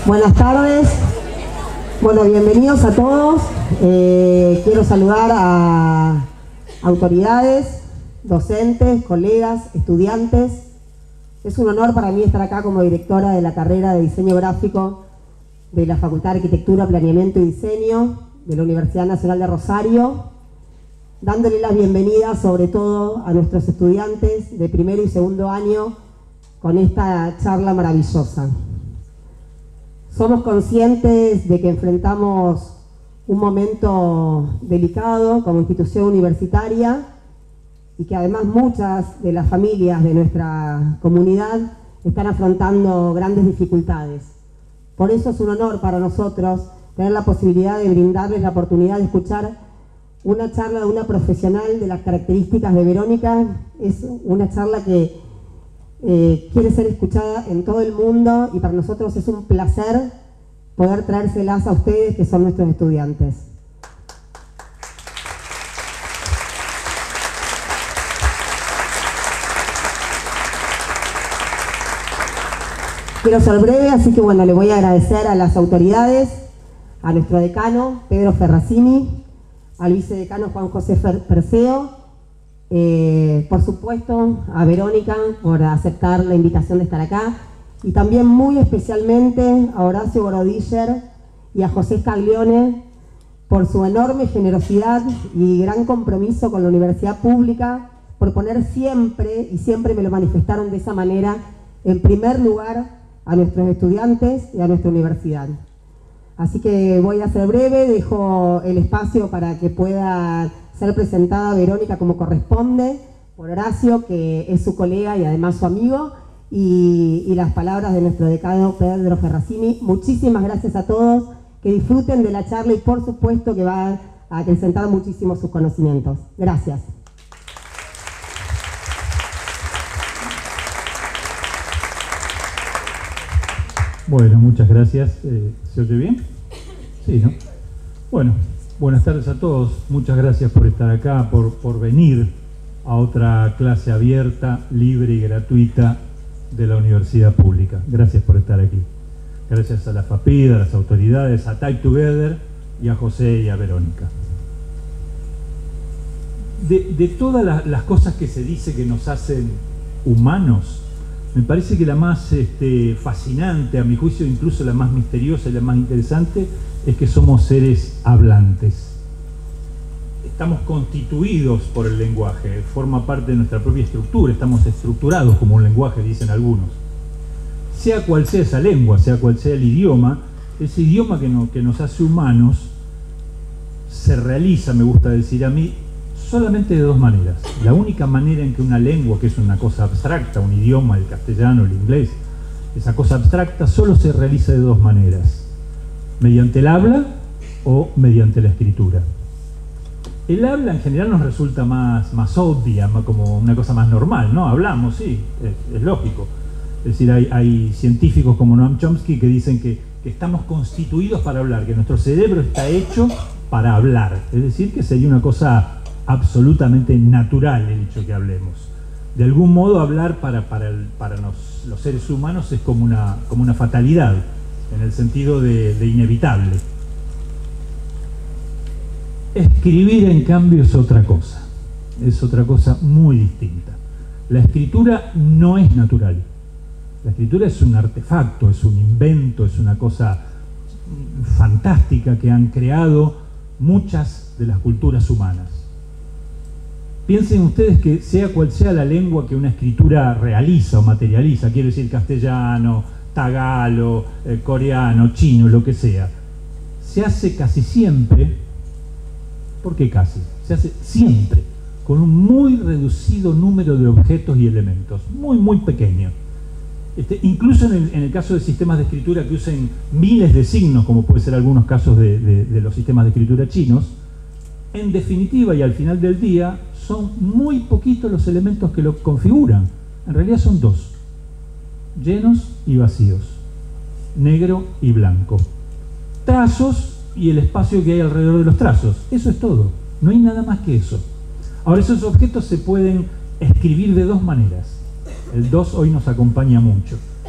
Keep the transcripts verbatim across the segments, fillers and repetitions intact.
Buenas tardes. Bueno, bienvenidos a todos. Eh, quiero saludar a autoridades, docentes, colegas, estudiantes. Es un honor para mí estar acá como directora de la carrera de Diseño Gráfico de la Facultad de Arquitectura, Planeamiento y Diseño de la Universidad Nacional de Rosario, dándole las bienvenidas sobre todo a nuestros estudiantes de primero y segundo año con esta charla maravillosa. Somos conscientes de que enfrentamos un momento delicado como institución universitaria y que además muchas de las familias de nuestra comunidad están afrontando grandes dificultades. Por eso es un honor para nosotros tener la posibilidad de brindarles la oportunidad de escuchar una charla de una profesional de las características de Verónica. Es una charla que Eh, quiere ser escuchada en todo el mundo y para nosotros es un placer poder traérselas a ustedes que son nuestros estudiantes. Quiero ser breve, así que bueno, le voy a agradecer a las autoridades, a nuestro decano Pedro Ferracini, al vicedecano Juan José Perseo, Eh, por supuesto a Verónica por aceptar la invitación de estar acá y también muy especialmente a Horacio Borodiller y a José Scaglione por su enorme generosidad y gran compromiso con la universidad pública, por poner siempre, y siempre me lo manifestaron de esa manera, en primer lugar a nuestros estudiantes y a nuestra universidad. Así que voy a ser breve, dejo el espacio para que pueda ser presentada Verónica como corresponde por Horacio, que es su colega y además su amigo, y, y las palabras de nuestro decano Pedro Ferracini. Muchísimas gracias a todos, que disfruten de la charla y por supuesto que va a acrecentar muchísimo sus conocimientos. Gracias. Bueno, muchas gracias. Eh, ¿Se oye bien? Sí, ¿no? Bueno. Buenas tardes a todos, muchas gracias por estar acá, por, por venir a otra clase abierta, libre y gratuita de la Universidad Pública. Gracias por estar aquí. Gracias a la FAPID, a las autoridades, a Type Together y a José y a Verónica. De, de todas las, las cosas que se dice que nos hacen humanos, me parece que la más este, fascinante, a mi juicio incluso la más misteriosa y la más interesante, es que somos seres hablantes. Estamos constituidos por el lenguaje, forma parte de nuestra propia estructura, estamos estructurados como un lenguaje, dicen algunos. Sea cual sea esa lengua, sea cual sea el idioma, ese idioma que, no, que nos hace humanos se realiza, me gusta decir a mí, solamente de dos maneras. La única manera en que una lengua, que es una cosa abstracta, un idioma, el castellano, el inglés, esa cosa abstracta solo se realiza de dos maneras: mediante el habla o mediante la escritura. El habla en general nos resulta más, más obvia, más como una cosa más normal, ¿no? Hablamos, sí, es, es lógico. Es decir, hay, hay científicos como Noam Chomsky que dicen que, que estamos constituidos para hablar, que nuestro cerebro está hecho para hablar. Es decir, que sería una cosa absolutamente natural el hecho que hablemos. De algún modo hablar para, para, el, para nos, los seres humanos es como una, como una fatalidad, en el sentido de, de inevitable. Escribir, en cambio, es otra cosa. Es otra cosa muy distinta. La escritura no es natural. La escritura es un artefacto, es un invento, es una cosa fantástica que han creado muchas de las culturas humanas. Piensen ustedes que sea cual sea la lengua que una escritura realiza o materializa, quiero decir castellano, tagalo, eh, coreano, chino, lo que sea, se hace casi siempre, ¿por qué casi? Se hace siempre con un muy reducido número de objetos y elementos, muy muy pequeño. Este, incluso en el, en el caso de sistemas de escritura que usen miles de signos, como puede ser algunos casos de, de, de los sistemas de escritura chinos, en definitiva y al final del día son muy poquitos los elementos que lo configuran. En realidad son dos: llenos y vacíos, negro y blanco, trazos y el espacio que hay alrededor de los trazos. Eso es todo, no hay nada más que eso. Ahora, esos objetos se pueden escribir de dos maneras. El dos hoy nos acompaña mucho.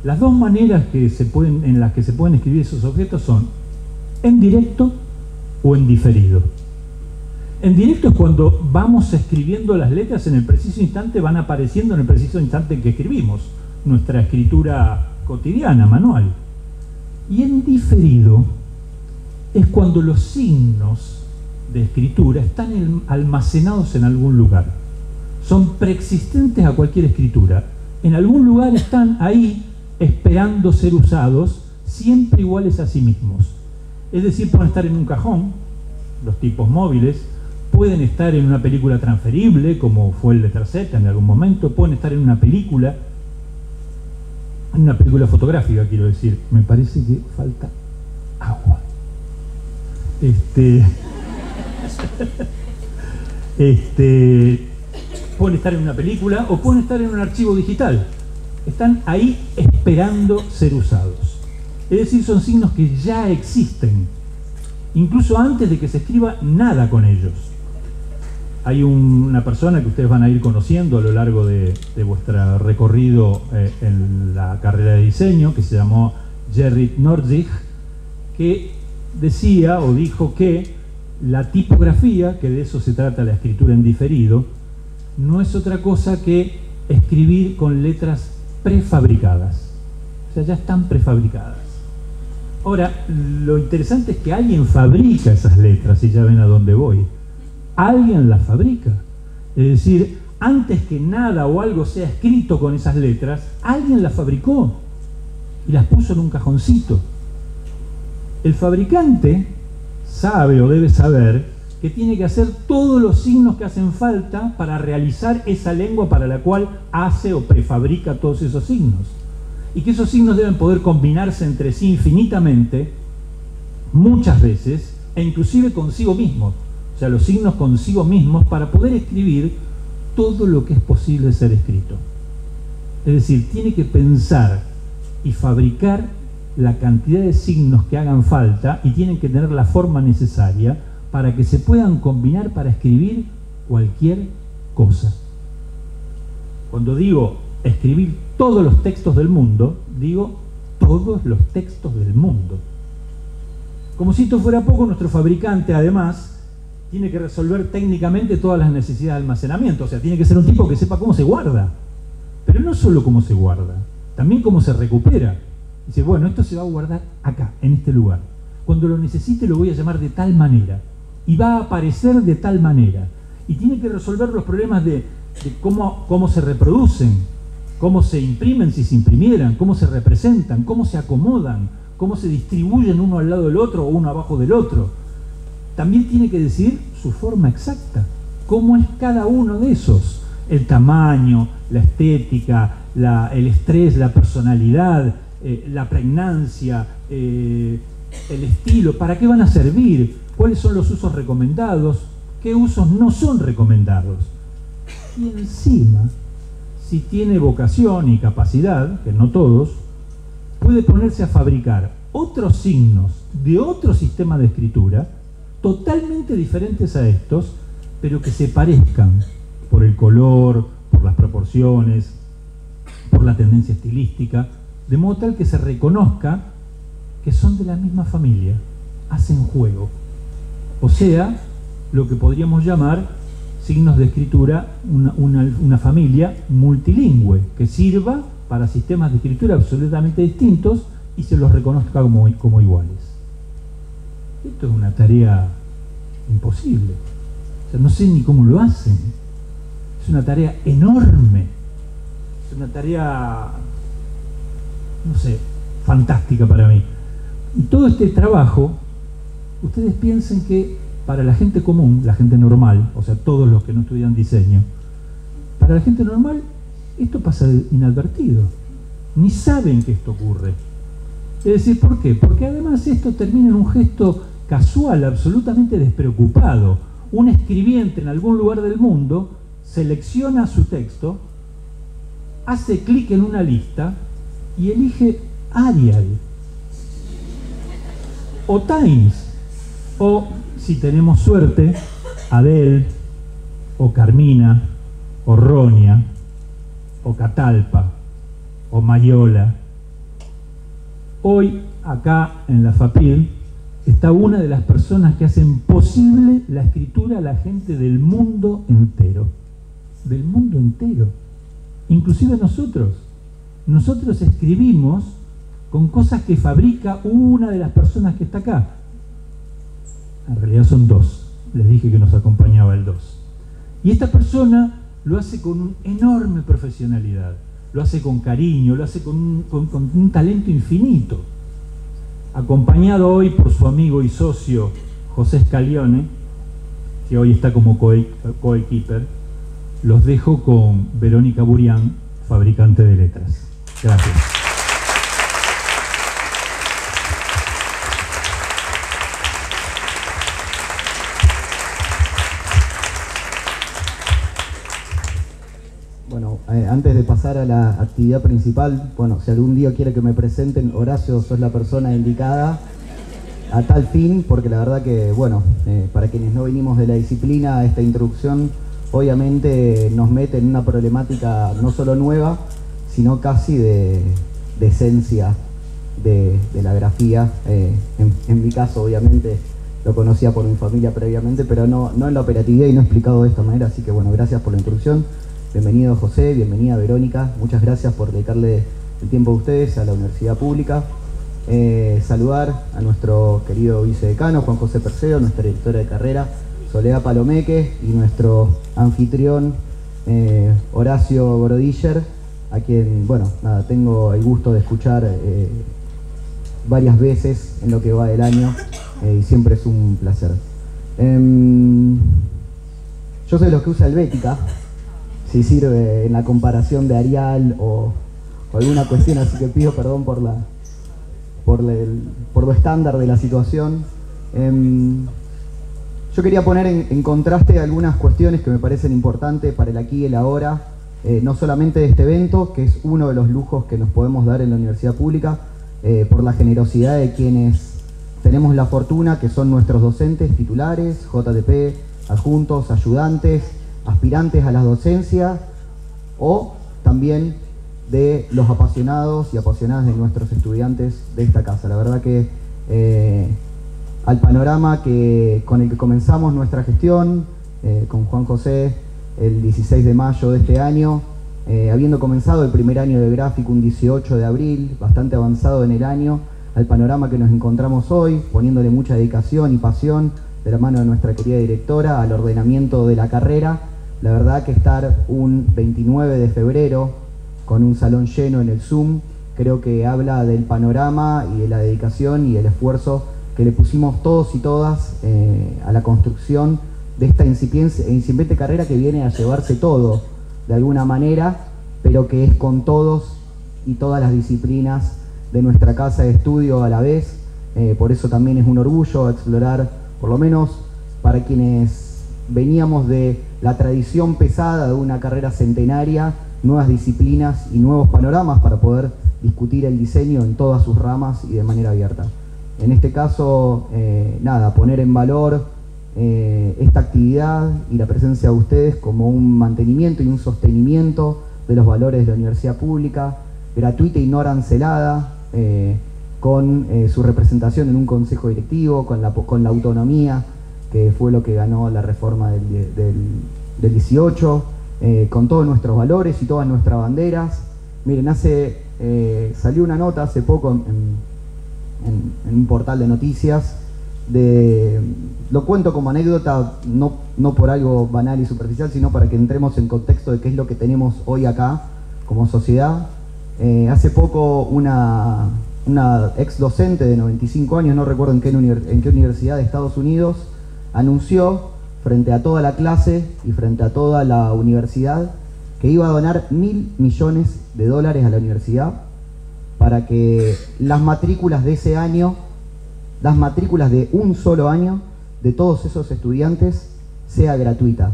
Las dos maneras que se pueden, en las que se pueden escribir esos objetos son en directo o en diferido. En directo es cuando vamos escribiendo las letras en el preciso instante, van apareciendo en el preciso instante en que escribimos, nuestra escritura cotidiana, manual. Y en diferido es cuando los signos de escritura están almacenados en algún lugar. Son preexistentes a cualquier escritura. En algún lugar están ahí esperando ser usados, siempre iguales a sí mismos. Es decir, pueden estar en un cajón, los tipos móviles, pueden estar en una película transferible, como fue el Letter Z en algún momento, pueden estar en una película, en una película fotográfica, quiero decir. Me parece que falta agua. Este, este, pueden estar en una película o pueden estar en un archivo digital. Están ahí esperando ser usados. Es decir, son signos que ya existen, incluso antes de que se escriba nada con ellos. Hay un, una persona que ustedes van a ir conociendo a lo largo de, de vuestro recorrido eh, en la carrera de diseño, que se llamó Gerrit Nordzig, que decía o dijo que la tipografía, que de eso se trata la escritura en diferido, no es otra cosa que escribir con letras prefabricadas. O sea, ya están prefabricadas. Ahora, lo interesante es que alguien fabrica esas letras, y ya ven a dónde voy. Alguien las fabrica. Es decir, antes que nada o algo sea escrito con esas letras, alguien las fabricó y las puso en un cajoncito. El fabricante sabe o debe saber que tiene que hacer todos los signos que hacen falta para realizar esa lengua para la cual hace o prefabrica todos esos signos. Y que esos signos deben poder combinarse entre sí infinitamente, muchas veces, e inclusive consigo mismos. O sea, los signos consigo mismos para poder escribir todo lo que es posible ser escrito. Es decir, tiene que pensar y fabricar la cantidad de signos que hagan falta y tienen que tener la forma necesaria para que se puedan combinar para escribir cualquier cosa. Cuando digo escribir todos los textos del mundo, digo todos los textos del mundo. Como si esto fuera poco, nuestro fabricante además tiene que resolver técnicamente todas las necesidades de almacenamiento. O sea, tiene que ser un tipo que sepa cómo se guarda. Pero no solo cómo se guarda, también cómo se recupera. Dice, bueno, esto se va a guardar acá, en este lugar. Cuando lo necesite lo voy a llamar de tal manera. Y va a aparecer de tal manera. Y tiene que resolver los problemas de, de cómo, cómo se reproducen, cómo se imprimen si se imprimieran, cómo se representan, cómo se acomodan, cómo se distribuyen uno al lado del otro o uno abajo del otro. También tiene que decir su forma exacta, cómo es cada uno de esos, el tamaño, la estética, la, el estrés, la personalidad, eh, la pregnancia, eh, el estilo, para qué van a servir, cuáles son los usos recomendados, qué usos no son recomendados. Y encima, si tiene vocación y capacidad, que no todos, puede ponerse a fabricar otros signos de otro sistema de escritura totalmente diferentes a estos, pero que se parezcan por el color, por las proporciones, por la tendencia estilística, de modo tal que se reconozca que son de la misma familia, hacen juego. O sea, lo que podríamos llamar signos de escritura, una, una, una familia multilingüe, que sirva para sistemas de escritura absolutamente distintos y se los reconozca como, como iguales. Esto es una tarea imposible. O sea, no sé ni cómo lo hacen. Es una tarea enorme. Es una tarea, no sé, fantástica para mí. Y todo este trabajo, ustedes piensen que para la gente común, la gente normal, o sea, todos los que no estudian diseño, para la gente normal esto pasa inadvertido. Ni saben que esto ocurre. Es decir, ¿por qué? Porque además esto termina en un gesto casual, absolutamente despreocupado. Un escribiente en algún lugar del mundo selecciona su texto, hace clic en una lista y elige Arial o Times o, si tenemos suerte, Adele o Carmina o Ronia o Catalpa o Mayola Hoy, acá en la FAPIL, está una de las personas que hacen posible la escritura a la gente del mundo entero. Del mundo entero. Inclusive nosotros. Nosotros escribimos con cosas que fabrica una de las personas que está acá. En realidad son dos. Les dije que nos acompañaba el dos. Y esta persona lo hace con una enorme profesionalidad. Lo hace con cariño, lo hace con un, con, con un talento infinito. Acompañado hoy por su amigo y socio José Scalione, que hoy está como coequiper, los dejo con Verónica Burián, fabricante de letras. Gracias. Bueno, eh, antes de pasar a la actividad principal, bueno, si algún día quiere que me presenten, Horacio, sos la persona indicada a tal fin, porque la verdad que, bueno, eh, para quienes no venimos de la disciplina, esta introducción obviamente nos mete en una problemática no solo nueva, sino casi de, de esencia de, de la grafía. Eh, en, en mi caso, obviamente, lo conocía por mi familia previamente, pero no, no en la operatividad y no explicado de esta manera, así que bueno, gracias por la introducción. Bienvenido José, bienvenida Verónica, muchas gracias por dedicarle el tiempo a ustedes, a la Universidad Pública. Eh, saludar a nuestro querido vicedecano Juan José Perseo, nuestra directora de carrera Soledad Palomeque y nuestro anfitrión eh, Horacio Brodiller, a quien, bueno, nada, tengo el gusto de escuchar eh, varias veces en lo que va del año eh, y siempre es un placer. Eh, yo soy de los que usa Helvética, si sirve en la comparación de Arial o, o alguna cuestión, así que pido perdón por la por, el, por lo estándar de la situación. Eh, yo quería poner en, en contraste algunas cuestiones que me parecen importantes para el aquí y el ahora, eh, no solamente de este evento, que es uno de los lujos que nos podemos dar en la Universidad Pública, eh, por la generosidad de quienes tenemos la fortuna, que son nuestros docentes titulares, J T P, adjuntos, ayudantes, aspirantes a la docencia, o también de los apasionados y apasionadas de nuestros estudiantes de esta casa. La verdad que eh, al panorama que, con el que comenzamos nuestra gestión, eh, con Juan José, el dieciséis de mayo de este año, eh, habiendo comenzado el primer año de gráfico un dieciocho de abril, bastante avanzado en el año, al panorama que nos encontramos hoy, poniéndole mucha dedicación y pasión de la mano de nuestra querida directora al ordenamiento de la carrera. La verdad que estar un veintinueve de febrero con un salón lleno en el Zoom, creo que habla del panorama y de la dedicación y el esfuerzo que le pusimos todos y todas eh, a la construcción de esta incipiente, incipiente carrera que viene a llevarse todo de alguna manera, pero que es con todos y todas las disciplinas de nuestra casa de estudio a la vez. Eh, por eso también es un orgullo explorar, por lo menos para quienes veníamos de la tradición pesada de una carrera centenaria, nuevas disciplinas y nuevos panoramas para poder discutir el diseño en todas sus ramas y de manera abierta. En este caso, eh, nada, poner en valor eh, esta actividad y la presencia de ustedes como un mantenimiento y un sostenimiento de los valores de la Universidad Pública, gratuita y no arancelada, eh, con eh, su representación en un consejo directivo, con la, con la autonomía, que fue lo que ganó la reforma del, del, del dieciocho, eh, con todos nuestros valores y todas nuestras banderas. Miren, hace, eh, salió una nota hace poco en, en, en un portal de noticias, de, lo cuento como anécdota, no, no por algo banal y superficial, sino para que entremos en contexto de qué es lo que tenemos hoy acá como sociedad. Eh, hace poco una, una ex docente de noventa y cinco años, no recuerdo en qué, en qué universidad de Estados Unidos, anunció frente a toda la clase y frente a toda la universidad que iba a donar mil millones de dólares a la universidad para que las matrículas de ese año, las matrículas de un solo año de todos esos estudiantes, sea gratuita.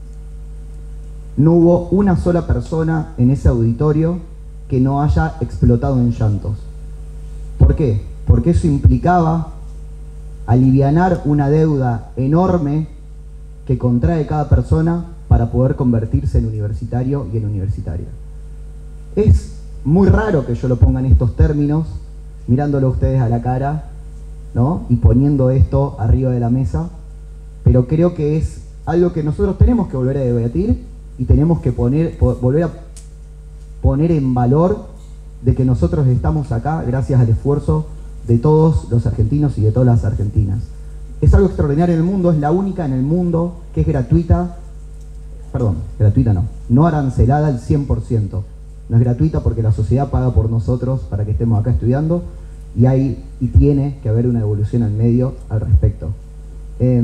No hubo una sola persona en ese auditorio que no haya explotado en llantos. ¿Por qué? Porque eso implicaba alivianar una deuda enorme que contrae cada persona para poder convertirse en universitario y en universitaria. Es muy raro que yo lo ponga en estos términos, mirándolo a ustedes a la cara, ¿no? Y poniendo esto arriba de la mesa, pero creo que es algo que nosotros tenemos que volver a debatir y tenemos que poner, po- volver a poner en valor de que nosotros estamos acá gracias al esfuerzo de todos los argentinos y de todas las argentinas. Es algo extraordinario en el mundo, es la única en el mundo que es gratuita, perdón, gratuita no, no arancelada al cien por ciento. No es gratuita porque la sociedad paga por nosotros para que estemos acá estudiando y hay y tiene que haber una evolución al medio al respecto. Eh,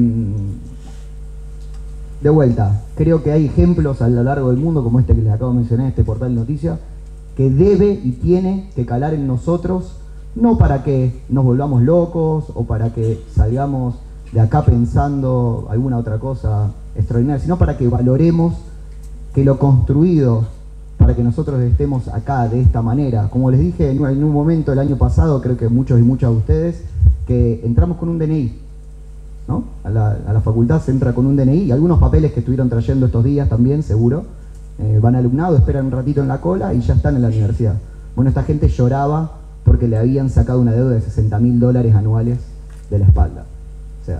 de vuelta, creo que hay ejemplos a lo largo del mundo, como este que les acabo de mencionar, este portal de noticias, que debe y tiene que calar en nosotros, no para que nos volvamos locos o para que salgamos de acá pensando alguna otra cosa extraordinaria, sino para que valoremos que lo construido para que nosotros estemos acá de esta manera. Como les dije en un momento el año pasado, creo que muchos y muchas de ustedes, que entramos con un D N I, ¿no? A la, a la facultad se entra con un D N I y algunos papeles que estuvieron trayendo estos días también, seguro. Eh, van al alumnado, esperan un ratito en la cola y ya están en la universidad. Bueno, esta gente lloraba porque le habían sacado una deuda de sesenta mil dólares anuales de la espalda. O sea,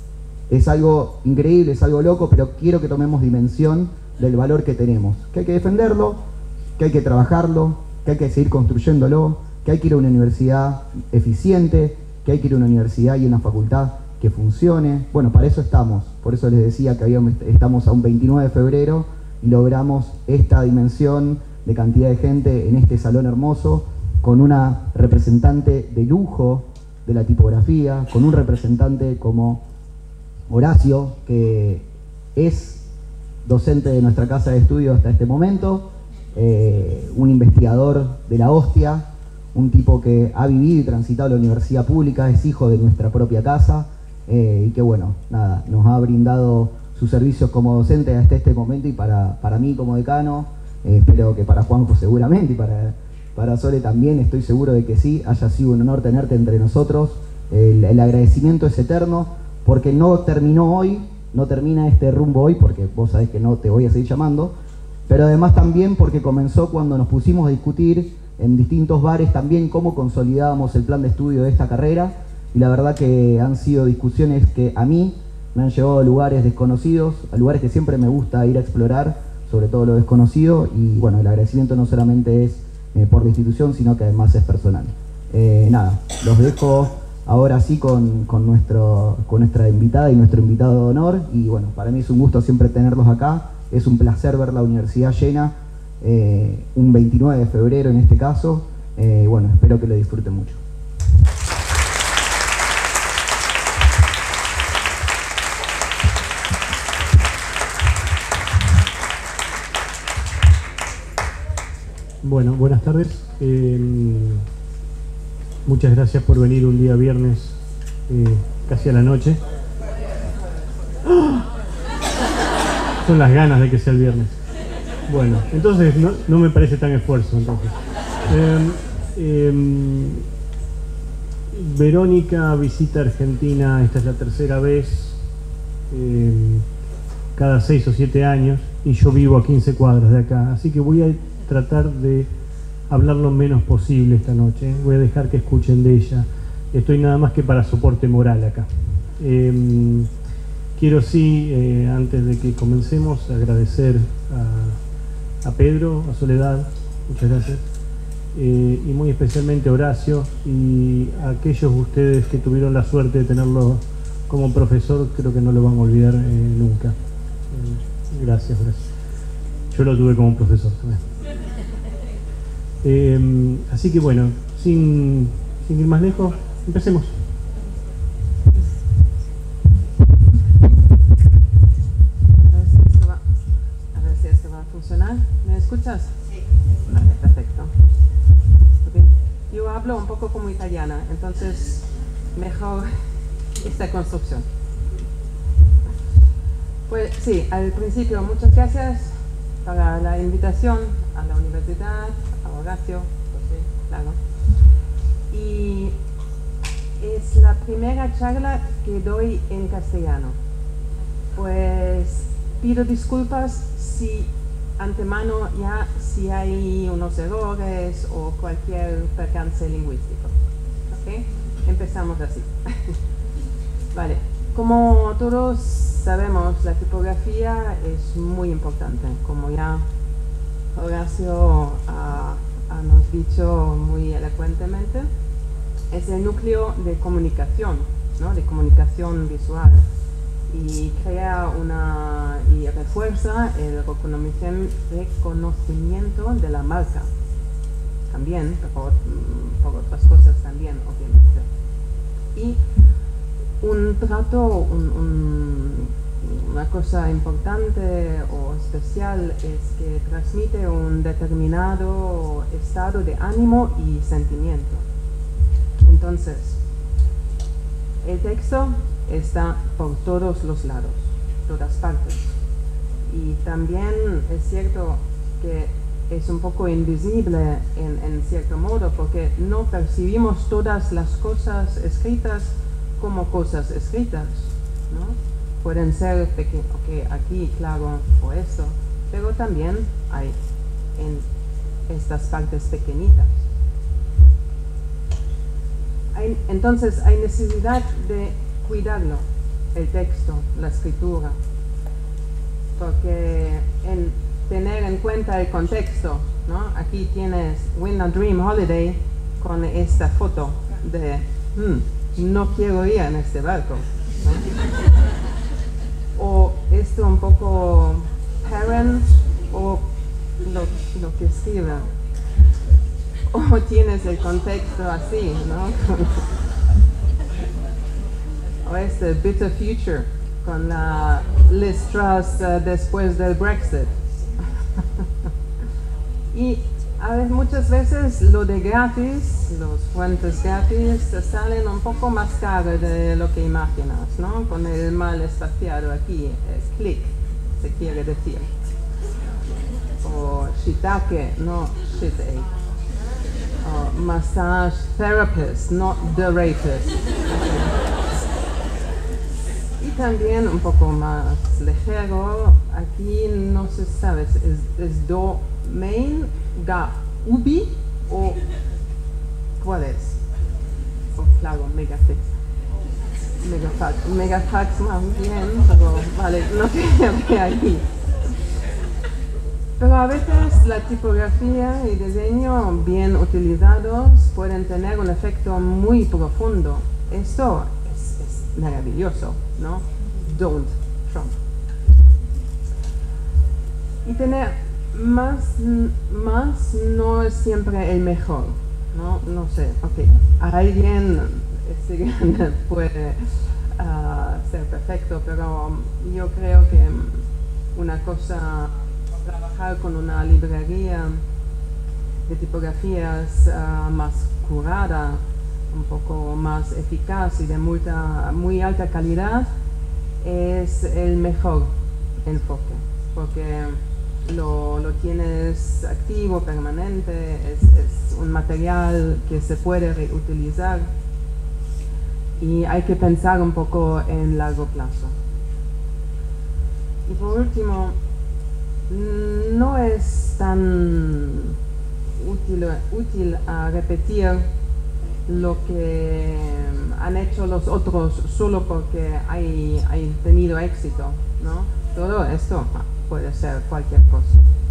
es algo increíble, es algo loco, pero quiero que tomemos dimensión del valor que tenemos. Que hay que defenderlo, que hay que trabajarlo, que hay que seguir construyéndolo, que hay que ir a una universidad eficiente, que hay que ir a una universidad y una facultad que funcione. Bueno, para eso estamos. Por eso les decía que habíamos, estamos a un veintinueve de febrero y logramos esta dimensión de cantidad de gente en este salón hermoso, con una representante de lujo de la tipografía, con un representante como Horacio, que es docente de nuestra casa de estudio hasta este momento, eh, un investigador de la hostia, un tipo que ha vivido y transitado la universidad pública, es hijo de nuestra propia casa, eh, y que bueno, nada, nos ha brindado sus servicios como docente hasta este momento y para, para mí como decano, eh, espero que para Juanjo seguramente y para, para Sole también, estoy seguro de que sí, haya sido un honor tenerte entre nosotros. El, el agradecimiento es eterno porque no terminó hoy, no termina este rumbo hoy porque vos sabés que no te voy a seguir llamando, pero además también porque comenzó cuando nos pusimos a discutir en distintos bares también cómo consolidábamos el plan de estudio de esta carrera, y la verdad que han sido discusiones que a mí me han llevado a lugares desconocidos, a lugares que siempre me gusta ir a explorar, sobre todo lo desconocido, y bueno, el agradecimiento no solamente es eh, por la institución, sino que además es personal. Eh, nada, los dejo ahora sí con, con, nuestro, con nuestra invitada y nuestro invitado de honor, y bueno, para mí es un gusto siempre tenerlos acá, es un placer ver la universidad llena, eh, un veintinueve de febrero en este caso, eh, bueno, espero que lo disfruten mucho. Bueno, buenas tardes. Eh, muchas gracias por venir un día viernes, eh, casi a la noche. ¡Ah! Son las ganas de que sea el viernes. Bueno, entonces no, no me parece tan esfuerzo. Entonces. Eh, eh, Verónica visita Argentina, esta es la tercera vez, eh, cada seis o siete años, y yo vivo a quince cuadras de acá, así que voy a tratar de hablar lo menos posible esta noche. Voy a dejar que escuchen de ella. Estoy nada más que para soporte moral acá. Eh, quiero sí, eh, antes de que comencemos, agradecer a, a Pedro, a Soledad, muchas gracias, eh, y muy especialmente a Horacio y a aquellos de ustedes que tuvieron la suerte de tenerlo como profesor, creo que no lo van a olvidar eh, nunca. Eh, gracias, gracias. Yo lo tuve como profesor también. Eh, así que bueno, sin, sin ir más lejos, empecemos. A ver si esto va, a ver si esto va a funcionar. ¿Me escuchas? Sí. Vale, perfecto. Okay. Yo hablo un poco como italiana, entonces mejor esta construcción. Pues sí, al principio muchas gracias para la invitación a la universidad, a Horacio, José, claro. Y es la primera charla que doy en castellano. Pues pido disculpas si antemano ya si hay unos errores o cualquier percance lingüístico. ¿Okay? Empezamos así. Vale, como todos sabemos, la tipografía es muy importante, como ya Horacio ha, ha nos dicho muy elocuentemente, es el núcleo de comunicación, ¿no? De comunicación visual, y crea una y refuerza el reconocimiento de la marca también, por, por otras cosas también, obviamente. Y un trato, un, un, una cosa importante o especial es que transmite un determinado estado de ánimo y sentimiento. Entonces, el texto está por todos los lados, todas partes. Y también es cierto que es un poco invisible en, en cierto modo, porque no percibimos todas las cosas escritas como cosas escritas, ¿no? Pueden ser pequeños, okay, aquí, claro, o esto, pero también hay en estas partes pequeñitas. Hay, entonces hay necesidad de cuidarlo, el texto, la escritura, porque en tener en cuenta el contexto, ¿no? Aquí tienes Win a Dream Holiday con esta foto de hmm, no quiero ir en este barco, ¿no? O esto un poco parent o lo, lo que escribe, o tienes el contexto así, ¿no? O este Bitter Future con la Liz Truss uh, después del Brexit. Y a ver, muchas veces lo de gratis, los fuentes gratis, salen un poco más caro de lo que imaginas, ¿no? Con el mal espaciado aquí, es click, se quiere decir. O shiitake, no shitake. O massage therapist, not the rapist. Y también un poco más ligero, aquí no se sabe, es, es domain, ga, ubi o cuál es. Oh, claro, megafax. Megafax, megafax más bien, pero vale, no creo que aquí. Pero a veces la tipografía y diseño bien utilizados pueden tener un efecto muy profundo. Esto es, es maravilloso, ¿no? Don't Trump. Y tener más, más no es siempre el mejor, ¿no? No sé, ok. Alguien este, puede uh, ser perfecto, pero yo creo que una cosa, trabajar con una librería de tipografías uh, más curada, un poco más eficaz y de multa, muy alta calidad, es el mejor enfoque, porque lo, lo tienes activo, permanente, es, es un material que se puede reutilizar y hay que pensar un poco en largo plazo. Y por último, no es tan útil, útil a repetir lo que han hecho los otros solo porque hay, hay tenido éxito, ¿no? Todo esto puede ser cualquier cosa.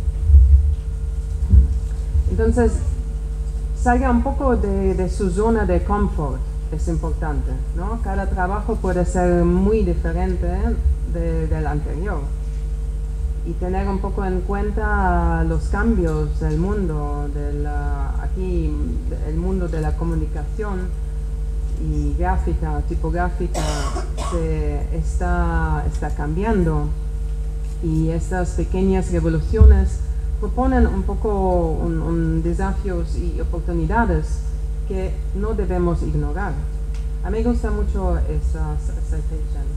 Entonces, salga un poco de, de su zona de confort, es importante, ¿no? Cada trabajo puede ser muy diferente de, del anterior. Y tener un poco en cuenta los cambios del mundo, de la, aquí el mundo de la comunicación y gráfica, tipográfica, se está, está cambiando. Y estas pequeñas revoluciones proponen un poco un, un desafíos y oportunidades que no debemos ignorar. A mí me gusta mucho esa citation,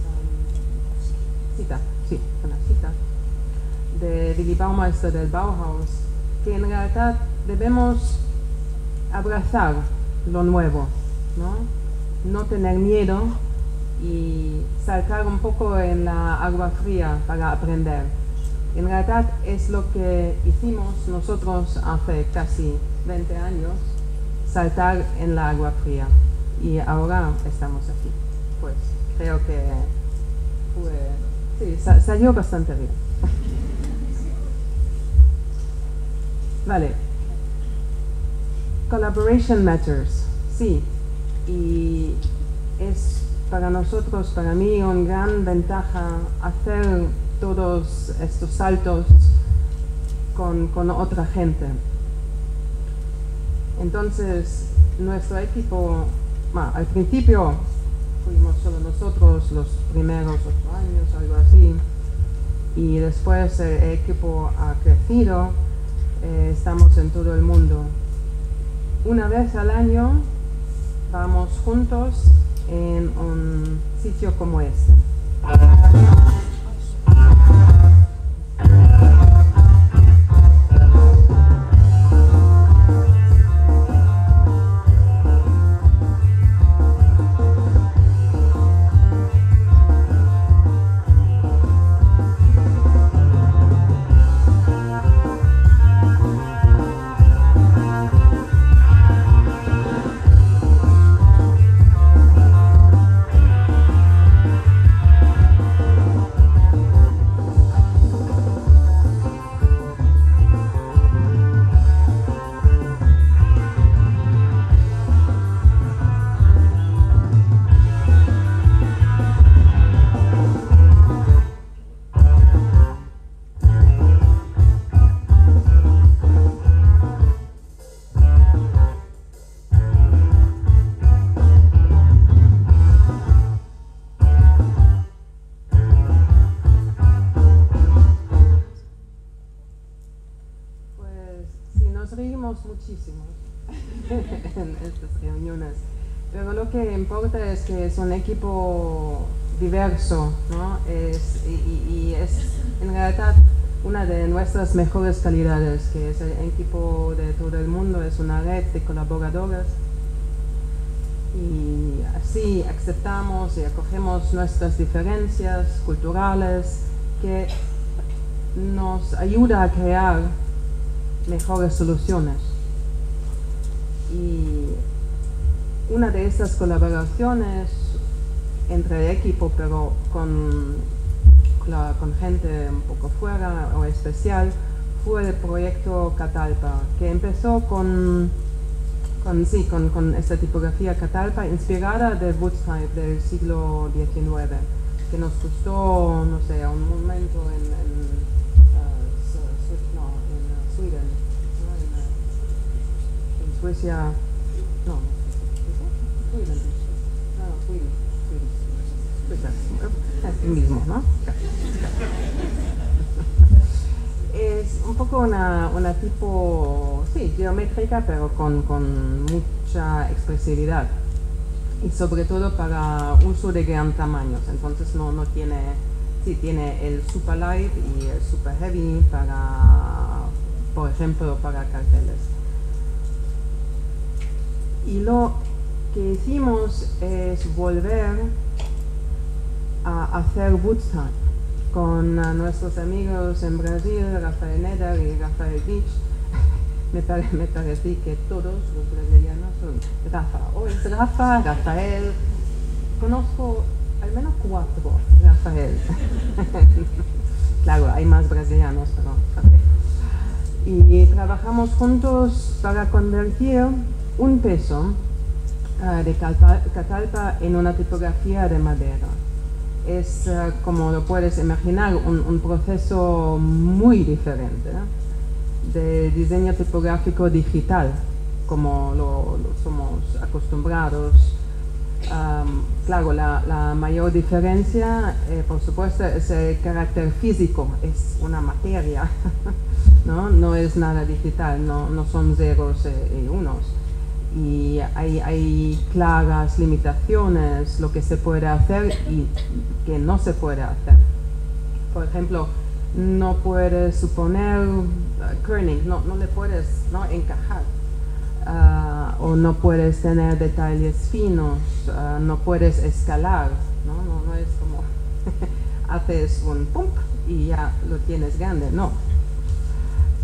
cita, sí, una cita de Willy Baumeister del Bauhaus, que en realidad debemos abrazar lo nuevo, ¿no? No tener miedo y saltar un poco en la agua fría para aprender. En realidad es lo que hicimos nosotros hace casi veinte años, saltar en la agua fría. Y ahora estamos aquí. Pues creo que fue, sí, sa salió bastante bien. Vale. Collaboration matters, sí. Y es para nosotros, para mí, una gran ventaja hacer todos estos saltos con, con otra gente. Entonces, nuestro equipo, bueno, al principio fuimos solo nosotros los primeros ocho años, algo así, y después el equipo ha crecido, eh, estamos en todo el mundo. Una vez al año vamos juntos en un sitio como este. Muchísimo en estas reuniones, pero lo que importa es que es un equipo diverso, ¿no? Es, y, y es en realidad una de nuestras mejores calidades, que es el equipo de todo el mundo, es una red de colaboradores y así aceptamos y acogemos nuestras diferencias culturales, que nos ayuda a crear mejores soluciones. Y una de estas colaboraciones entre el equipo, pero con, la, con gente un poco fuera o especial, fue el proyecto Catalpa, que empezó con, con, sí, con, con esta tipografía Catalpa inspirada del Woodtype del siglo diecinueve, que nos gustó, no sé, a un momento en, en, uh, no, en Sweden, ¿no? en, uh, en Suecia, no, Sweden, no, Sweden, Sweden, es el mismo, ¿no? Es un poco una, una tipo, sí, geométrica, pero con, con mucha expresividad. Y sobre todo para uso de gran tamaños. Entonces no, no tiene, sí, tiene el super light y el super heavy para, por ejemplo, para carteles. Y lo que hicimos es volver a hacer Woodstock con uh, nuestros amigos en Brasil, Rafael Neder y Rafael Beach. me, pare, me parece que todos los brasileños son Rafa. O es Rafa, Rafael. Conozco al menos cuatro Rafael. Claro, hay más brasileños, pero okay. Y trabajamos juntos para convertir un peso uh, de Catalpa en una tipografía de madera. Es, uh, como lo puedes imaginar, un, un proceso muy diferente, ¿eh? de diseño tipográfico digital, como lo, lo somos acostumbrados. Um, claro, la, la mayor diferencia, eh, por supuesto, es el carácter físico, es una materia, ¿no? No es nada digital, no, no son ceros y unos. Y hay, hay claras limitaciones, lo que se puede hacer y que no se puede hacer. Por ejemplo, no puedes suponer uh, kerning, no, no le puedes no, encajar, uh, o no puedes tener detalles finos, uh, no puedes escalar, no, no, no es como haces un pump y ya lo tienes grande, no.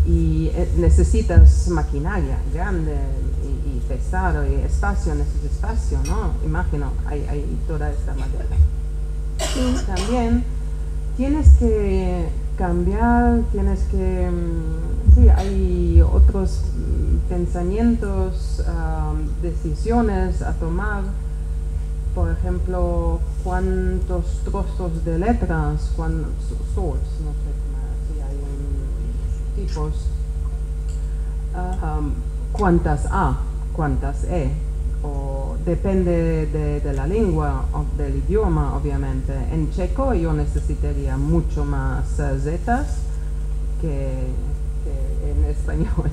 y eh, necesitas maquinaria grande y, y pesado y espacio, necesitas espacio, ¿no? Imagino, hay, hay toda esta madera. Y también tienes que cambiar, tienes que, sí, hay otros pensamientos, um, decisiones a tomar. Por ejemplo, cuántos trozos de letras, cuántos sorts, no sé si hay un, tipos, uh, um, cuántas A, cuántas E, o depende de, de la lengua o del idioma, obviamente. En checo yo necesitaría mucho más uh, zetas que, que en español,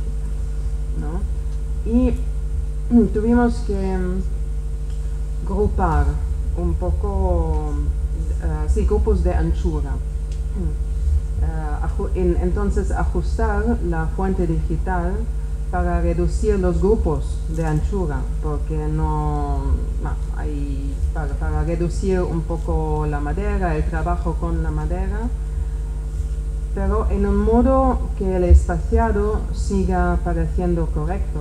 ¿no? Y tuvimos que grupar un poco, uh, sí, grupos de anchura. Uh, en, entonces ajustar la fuente digital para reducir los grupos de anchura, porque no, no hay, para, para reducir un poco la madera, el trabajo con la madera, pero en un modo que el espaciado siga pareciendo correcto,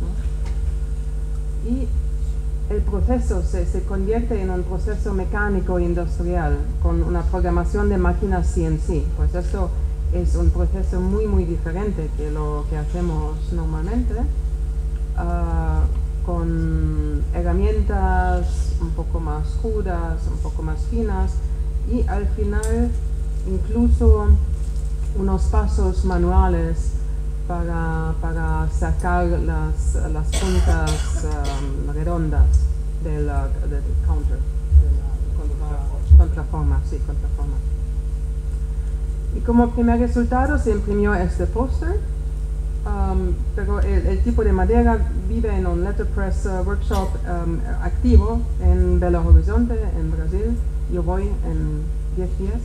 ¿no? Y el proceso se, se convierte en un proceso mecánico industrial con una programación de máquinas C N C. Pues esto es un proceso muy muy diferente que lo que hacemos normalmente, uh, con herramientas un poco más crudas, un poco más finas, y al final incluso unos pasos manuales para, para sacar las, las puntas um, redondas del, del counter, de la contra, contraforma, sí, contraforma. Y como primer resultado se imprimió este póster, um, pero el, el tipo de madera vive en un letterpress uh, workshop um, activo en Belo Horizonte, en Brasil. Yo voy en diez días.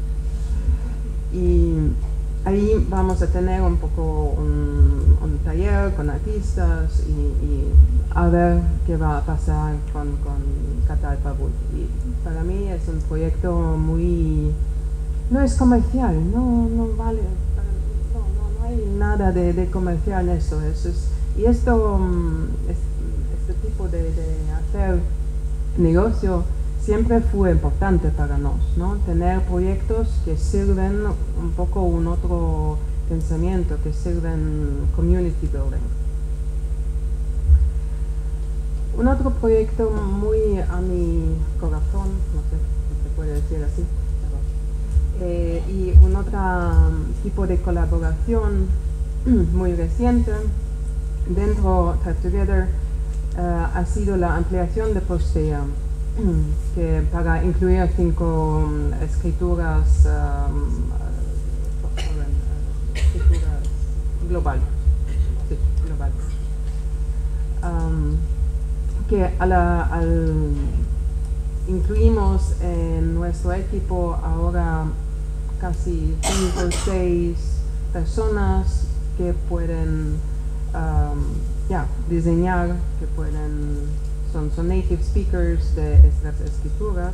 Y ahí vamos a tener un poco un, un taller con artistas y, y a ver qué va a pasar con, con Catalpabut. Y para mí es un proyecto muy... no es comercial, no, no vale, no, no, no hay nada de, de comercial en eso. eso es, y esto, es, este tipo de, de hacer negocio siempre fue importante para nosotros, ¿no? Tener proyectos que sirven un poco un otro pensamiento, que sirven community building. Un otro proyecto muy a mi corazón, no sé si se puede decir así, Eh, y un otro um, tipo de colaboración muy reciente dentro Type Together uh, ha sido la ampliación de Postea, que para incluir cinco um, escrituras, um, uh, escrituras globales, sí, globales, um, que a la, al incluimos en nuestro equipo ahora casi cinco o seis personas que pueden um, yeah, diseñar, que pueden, son, son native speakers de estas escrituras.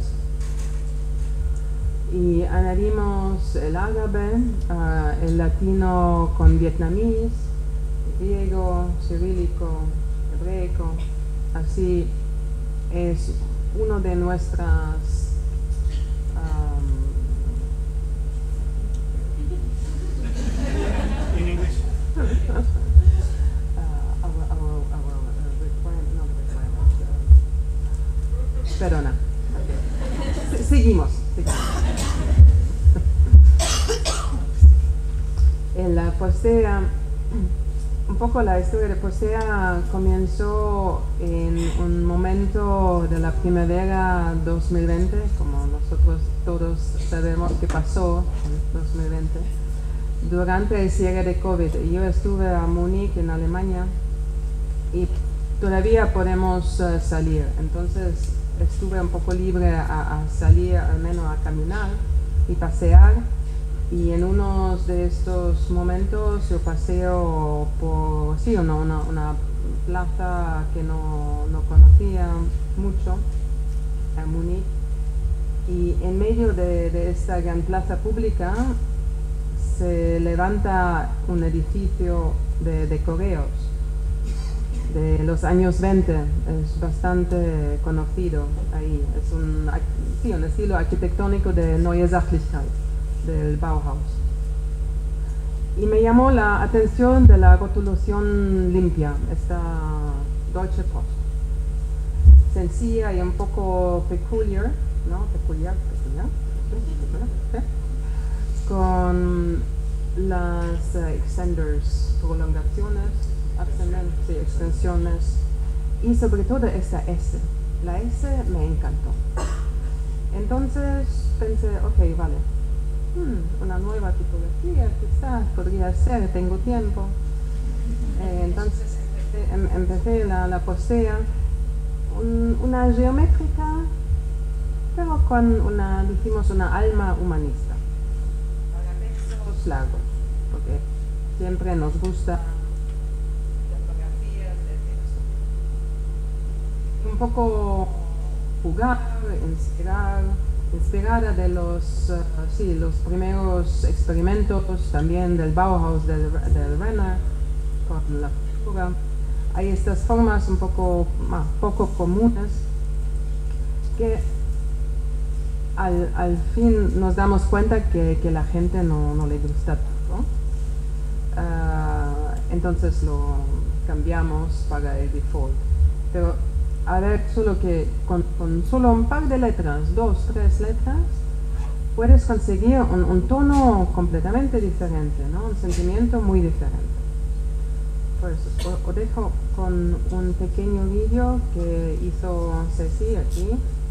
Y añadimos el árabe, uh, el latino con vietnamís, griego, cirílico, hebraico. Así es uno de nuestras um, en inglés. uh, our, our, our, uh, requirement, no, requirement, uh, perdona. Okay. Seguimos, seguimos. En la Postea, un poco la historia de Postea comenzó en un momento de la primavera dos mil veinte, como nosotros todos sabemos que pasó en dos mil veinte, durante el cierre de COVID. Yo estuve a Múnich, en Alemania, y todavía podemos uh, salir, entonces estuve un poco libre a, a salir, al menos a caminar y pasear. Y en uno de estos momentos yo paseo por, sí, una, una, una plaza que no, no conocía mucho, en Múnich, y en medio de, de esta gran plaza pública se levanta un edificio de, de correos de los años veinte, es bastante conocido ahí, es un, sí, un estilo arquitectónico de Neue Sachlichkeit, del Bauhaus. Y me llamó la atención de la rotulación limpia, esta Deutsche Post. Sencilla y un poco peculiar, ¿no? Peculiar, peculiar. ¿Sí? Con las uh, extenders, prolongaciones, sí, extensiones, y sobre todo esta S. La S me encantó. Entonces pensé, ok, vale, hmm, una nueva tipología, quizás podría ser, tengo tiempo. Eh, entonces empecé, em, empecé la, la posea, un, una geométrica, pero con una, dijimos, una alma humanista. Para textos largos, porque siempre nos gusta un poco jugar, inspirar, inspirada de los, uh, sí, los primeros experimentos también del Bauhaus, del, del Renner, con la figura. Hay estas formas un poco, más, poco comunes que al, al fin nos damos cuenta que, que la gente no, no le gusta tanto. Uh, entonces lo cambiamos para el default. Pero a ver, solo que con, con solo un par de letras, dos, tres letras, puedes conseguir un, un tono completamente diferente, ¿no? Un sentimiento muy diferente. Pues os, os dejo con un pequeño vídeo que hizo Ceci aquí,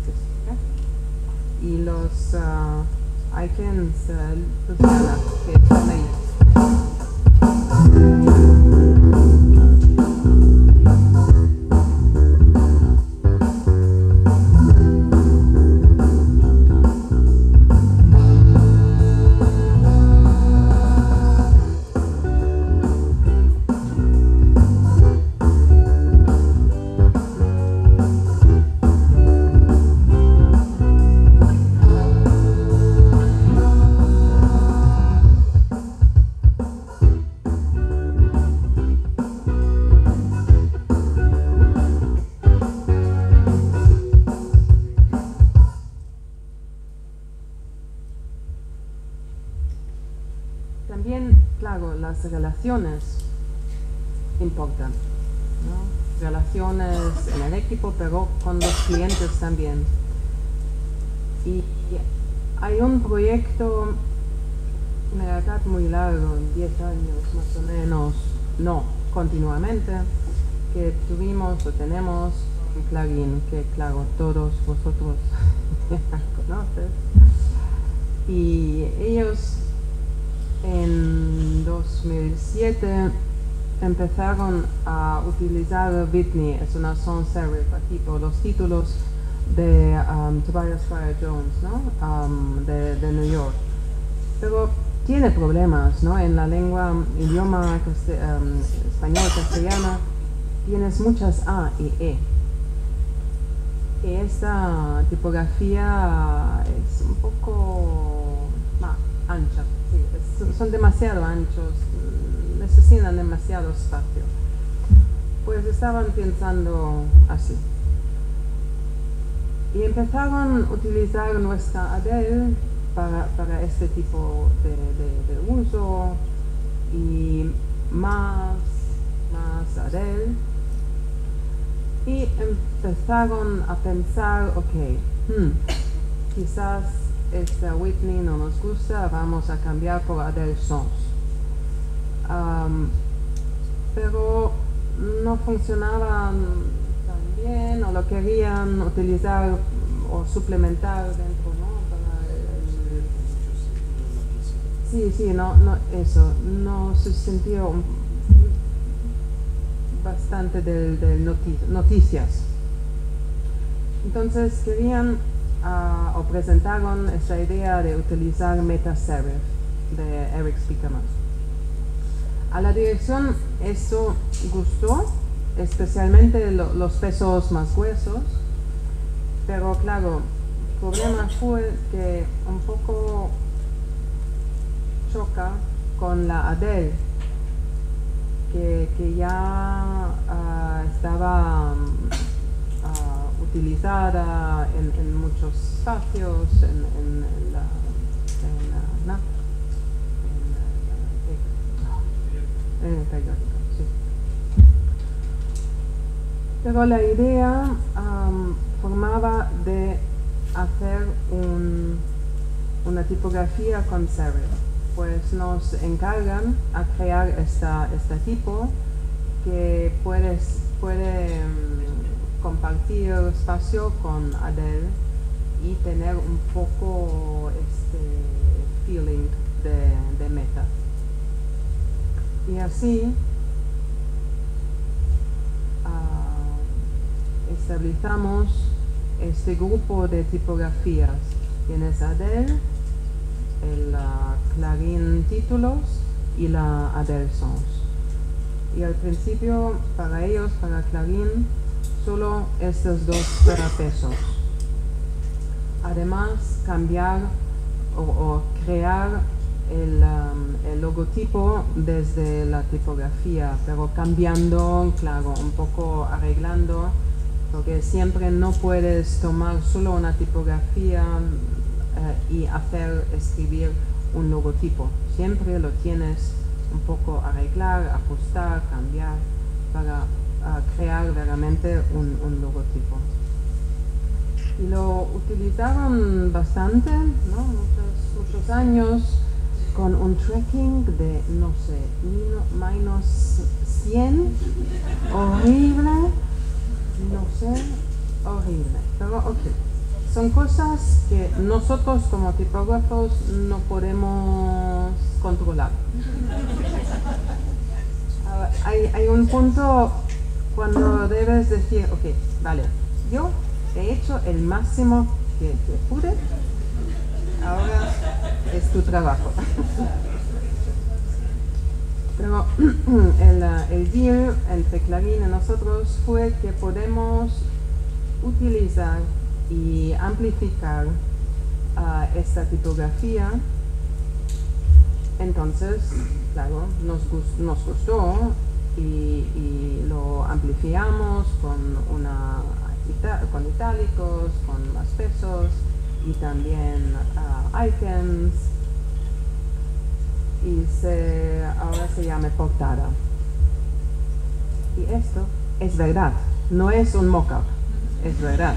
y los uh, icons uh, que están ahí. También, claro, las relaciones importan, ¿no? Relaciones en el equipo, pero con los clientes también. Y hay un proyecto, en realidad muy largo, diez años más o menos, no continuamente, que tuvimos o tenemos en Clarín, que claro, todos vosotros conocen. Y ellos en dos mil siete empezaron a utilizar Whitney, es una sans serif aquí por los títulos de um, Tobias Fryer Jones, ¿no? um, de, de New York. Pero tiene problemas, ¿no? En la lengua, idioma um, español, castellano, tienes muchas A y E. Y esta tipografía es un poco más ancha. Sí, es, son demasiado anchos, necesitan demasiado espacio. Pues estaban pensando así. Y empezaron a utilizar nuestra Adele para, para este tipo de, de, de uso y más, más Adele. Y empezaron a pensar, ok, hmm, quizás esta Whitney no nos gusta, vamos a cambiar por Adele Sans. Um, pero no funcionaban tan bien, o lo querían utilizar o suplementar dentro, ¿no? Para el, sí, sí, no, no, eso, no se sintió bastante del, del noti noticias. Entonces querían uh, o presentaron esa idea de utilizar Meta Serif de Eric Spiekermann. A la dirección eso gustó, especialmente lo, los pesos más gruesos, pero claro, el problema fue que un poco choca con la Adele, que, que ya uh, estaba um, uh, utilizada en, en muchos espacios, en, en, en la... En, uh, no, en, uh, en el periódico, sí. Pero la idea um, formaba de hacer un, una tipografía con Serif. Pues nos encargan a crear esta, este tipo que puedes, puede um, compartir espacio con Adele y tener un poco este feeling de, de meta. Y así uh, estabilizamos este grupo de tipografías. Tienes Adele, el uh, Clarín Títulos y la Adele Sons. Y al principio, para ellos, para Clarín, solo estos dos pesos. Además, cambiar o, o crear el, um, el logotipo desde la tipografía, pero cambiando, claro, un poco arreglando, porque siempre no puedes tomar solo una tipografía uh, y hacer escribir un logotipo. Siempre lo tienes un poco arreglar, ajustar, cambiar para uh, crear realmente un, un logotipo. Y lo utilizaron bastante, ¿no? muchos, muchos años, con un tracking de, no sé, menos cien, horrible, no sé, horrible, pero ok. Son cosas que nosotros como tipógrafos no podemos controlar. Uh, hay, hay un punto cuando debes decir, ok, vale, yo he hecho el máximo que, que pude, ahora es tu trabajo. Pero el, el deal entre Clarín y nosotros fue que podemos utilizar y amplificar uh, esta tipografía. Entonces, claro, nos, gust, nos gustó y, y lo amplificamos con, una, con itálicos, con más pesos y también uh, icons, y se, ahora se llama portada. Y esto es verdad, no es un mock-up, es verdad.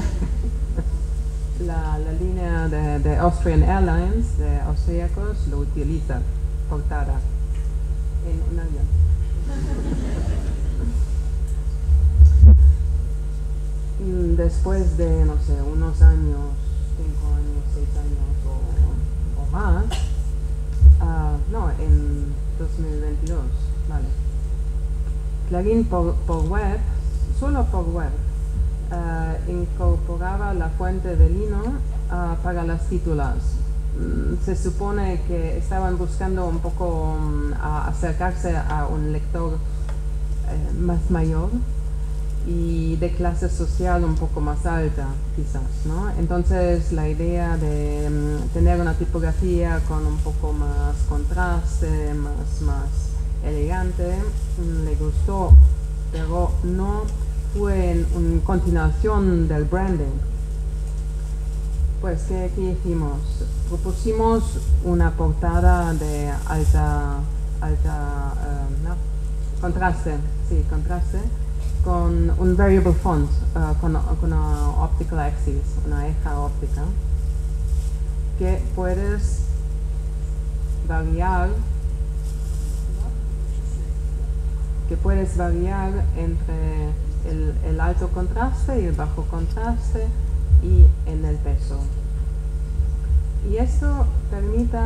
La, la línea de, de Austrian Airlines, de austríacos, lo utiliza, portada, en un avión. Después de, no sé, unos años, cinco años, seis años o, o más, uh, no, en dos mil veintidós, vale. Clarín por, por web, solo por web, uh, incorporaba la fuente de lino uh, para las títulas. Mm, se supone que estaban buscando un poco um, a acercarse a un lector uh, más mayor y de clase social un poco más alta, quizás, ¿no? Entonces la idea de um, tener una tipografía con un poco más contraste, más, más elegante, um, le gustó, pero no fue en, en continuación del branding. Pues, ¿qué, qué hicimos? Propusimos una portada de alta, alta uh, no, contraste, sí, contraste, con un variable font, uh, con, con una optical axis, una eja óptica, que puedes variar, que puedes variar entre el, el alto contraste y el bajo contraste y en el peso. Y esto permite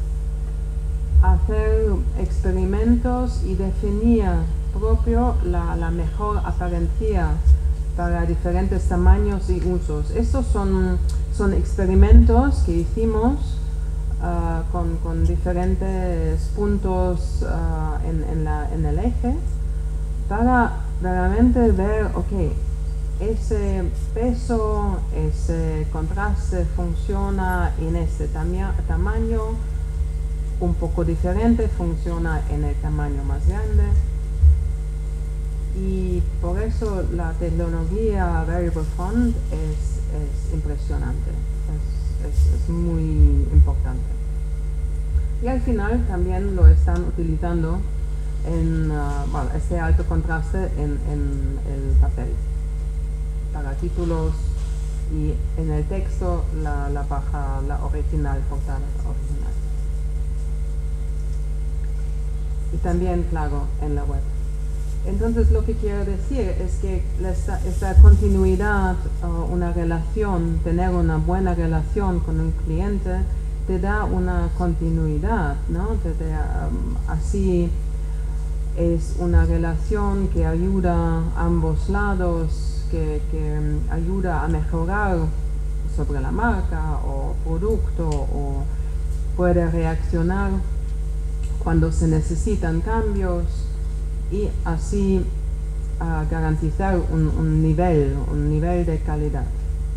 hacer experimentos y definir propio la, la mejor apariencia para diferentes tamaños y usos. Estos son, son experimentos que hicimos uh, con, con diferentes puntos uh, en, en, la, en el eje para realmente ver, ok, ese peso, ese contraste funciona en este tamaño un poco diferente, funciona en el tamaño más grande. Y por eso la tecnología Variable Font es, es impresionante, es, es, es muy importante. Y al final también lo están utilizando en uh, bueno, este alto contraste en, en el papel, para títulos, y en el texto la, la baja, la original, portada original. Y también, claro, en la web. Entonces lo que quiero decir es que esta, esta continuidad, uh, una relación, tener una buena relación con un cliente, te da una continuidad, ¿no? Te, te, um, así es una relación que ayuda a ambos lados, que, que um, ayuda a mejorar sobre la marca o producto, o puede reaccionar cuando se necesitan cambios, y así uh, garantizar un, un nivel, un nivel de calidad.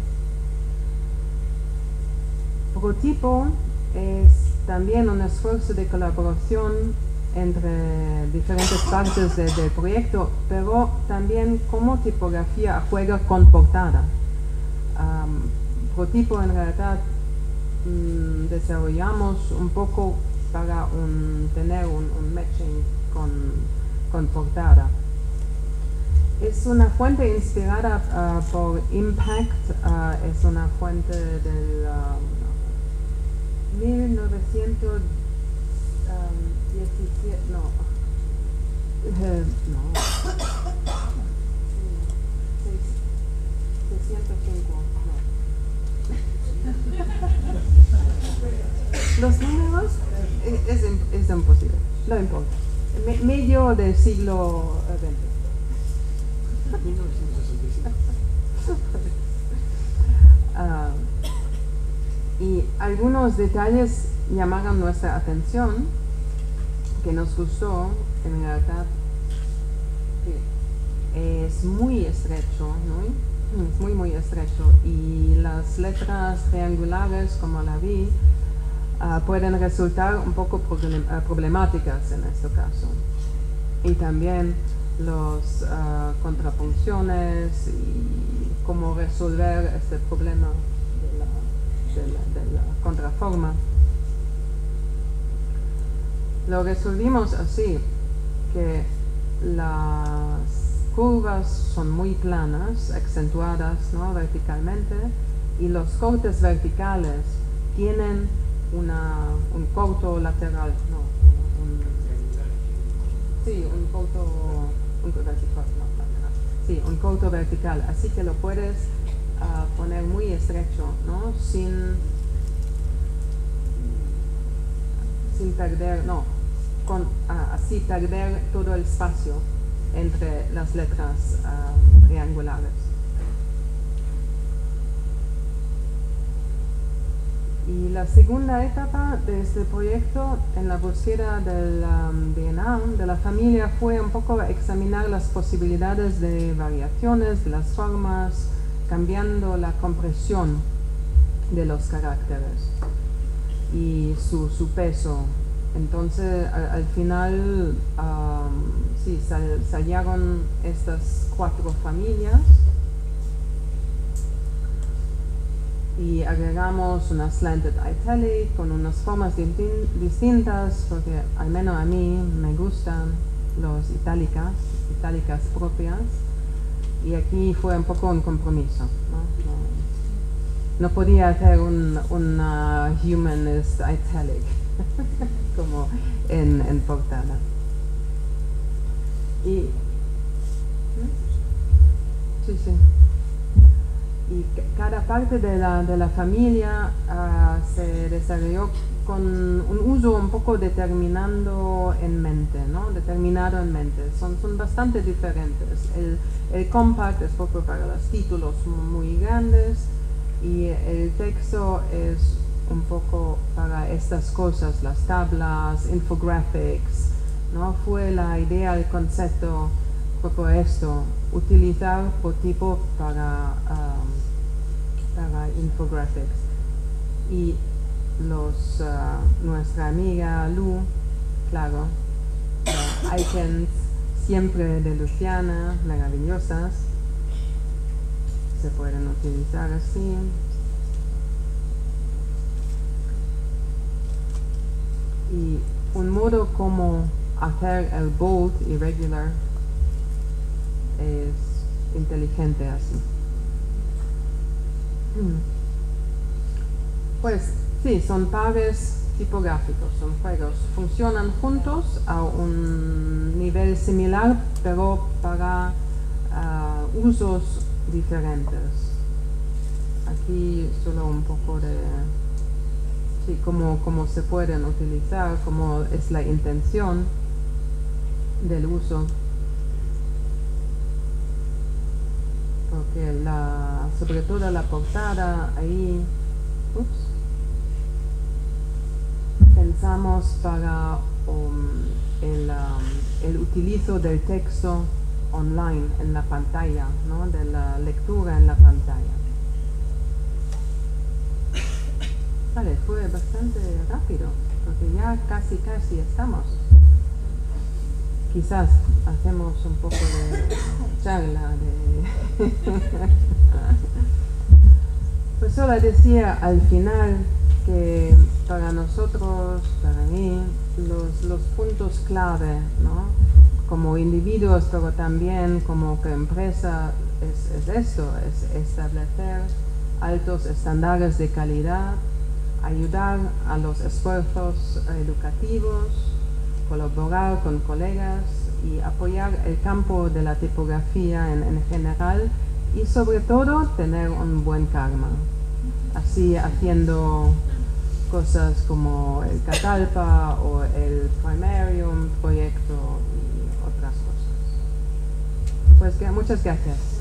Prototipo es también un esfuerzo de colaboración entre diferentes partes de, del proyecto, pero también como tipografía juega con portada. Um, Prototipo en realidad um, desarrollamos un poco para un, tener un, un matching con, con portada. Es una fuente inspirada uh, por Impact, uh, es una fuente del uh, mil novecientos diecisiete, no, uh, no, seiscientos cinco, no. Los números es, es, es imposible, no importa. Me, medio del siglo veinte. uh, y algunos detalles llamaron nuestra atención, que nos gustó. En realidad es muy estrecho, ¿no? Es muy muy estrecho, y las letras triangulares, como la vi, uh, pueden resultar un poco problem uh, problemáticas en este caso. Y también las uh, contrapunciones y cómo resolver este problema de la, de la, de la contraforma. Lo resolvimos así, que las curvas son muy planas, acentuadas, ¿no?, verticalmente, y los cortes verticales tienen una, un corto lateral, no, un, sí, un corto, un vertical, no, lateral, sí, un corto vertical, así que lo puedes uh, poner muy estrecho, ¿no?, sin, sin perder, no, con, uh, así perder todo el espacio entre las letras uh, triangulares. Y la segunda etapa de este proyecto en la búsqueda del um, D N A de la familia fue un poco examinar las posibilidades de variaciones de las formas, cambiando la compresión de los caracteres y su, su peso. Entonces al, al final um, sí, sal, salieron estas cuatro familias, y agregamos una slanted italic con unas formas distintas, porque al menos a mí me gustan los itálicas, itálicas propias, y aquí fue un poco un compromiso, ¿no? No, no podía hacer un, una humanist italic como en, en portada. Y ¿sí? Sí, sí. Y cada parte de la, de la familia uh, se desarrolló con un uso un poco determinando en mente, ¿no? Determinado en mente. Son, son bastante diferentes. El, el compact es poco para los títulos muy grandes, y el texto es un poco para estas cosas, las tablas, infographics, ¿no? Fue la idea, el concepto, un poco esto, utilizar Prototipo para, um, para infographics. Y los, uh, nuestra amiga Lu, claro, uh, icons siempre de Luciana, maravillosas, se pueden utilizar así. Y un modo como hacer el bold irregular es inteligente así. Pues sí, son pares tipográficos, son juegos, funcionan juntos a un nivel similar, pero para uh, usos diferentes. Aquí solo un poco de sí, cómo, cómo se pueden utilizar, cómo es la intención del uso. Porque la, sobre todo la portada ahí, ups, pensamos para um, el, um, el utilizo del texto online en la pantalla, ¿no? De la lectura en la pantalla. Vale, fue bastante rápido, porque ya casi casi estamos. Quizás hacemos un poco de charla de pues solo decía al final que para nosotros, para mí, los, los puntos clave, ¿no? Como individuos, pero también como que empresa, es, es esto, es establecer altos estándares de calidad, ayudar a los esfuerzos educativos, colaborar con colegas y apoyar el campo de la tipografía en, en general y sobre todo tener un buen karma. Así haciendo cosas como el Catalpa o el Primarium proyecto y otras cosas. Pues que muchas gracias.